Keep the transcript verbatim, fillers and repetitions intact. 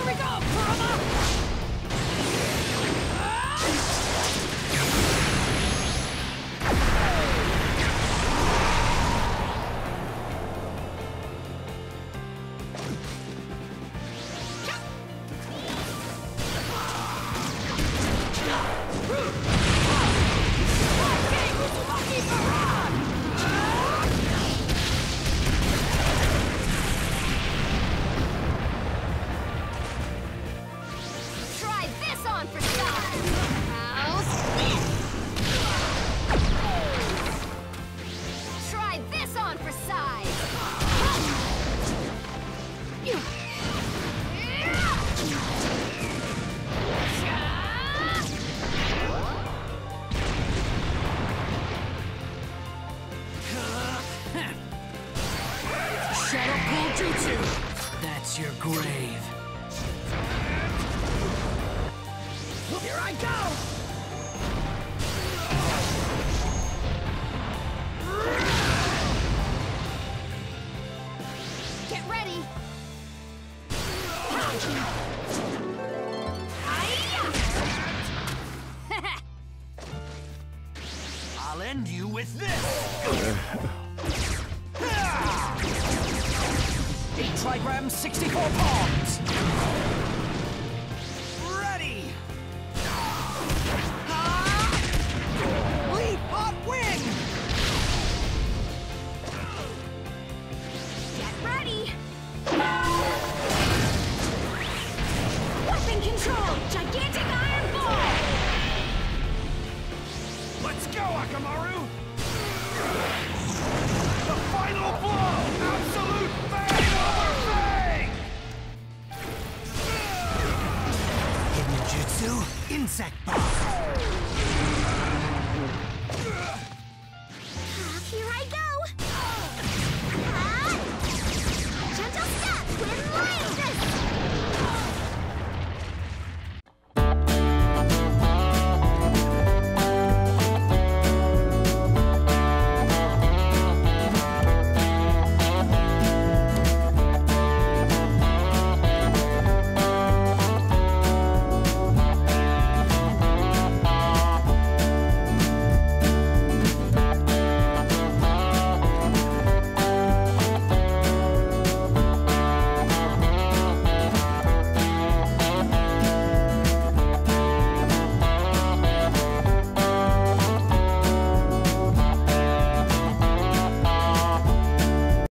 we go, Kurama! Jutsu! That's your grave. Here I go! Get ready! I'll end you with this! Eight trigrams, sixty-four palms! Ready! Ah! Leap hot wing! Get ready! Weapon control! Gigantic iron ball! Let's go, Akamaru! The final blow! Absolute bang over bang! Hidden Jutsu, insect bomb! Here I go!